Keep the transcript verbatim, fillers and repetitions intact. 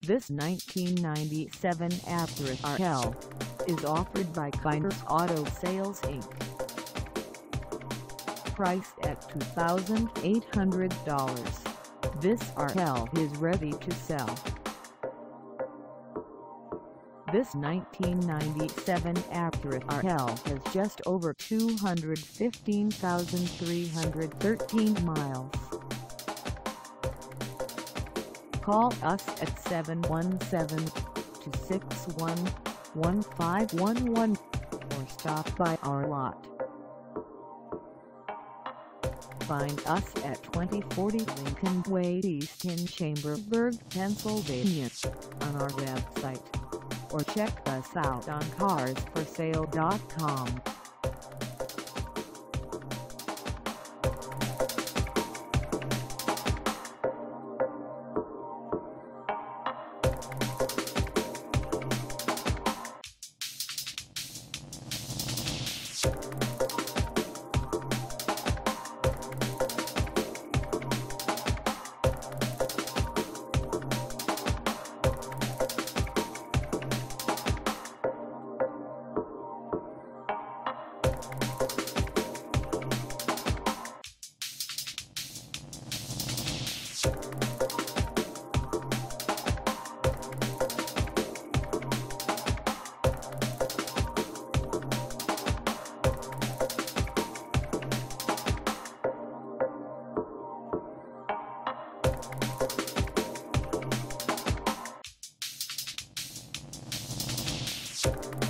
This nineteen ninety-seven Acura R L is offered by Kyners Auto Sales Incorporated. Priced at two thousand eight hundred dollars, this R L is ready to sell. This nineteen ninety-seven Acura R L has just over two hundred fifteen thousand three hundred thirteen miles. Call us at seven one seven, two six one, one five one one or stop by our lot. Find us at twenty forty Lincoln Way East in Chambersburg, Pennsylvania on our website, or check us out on cars for sale dot com. You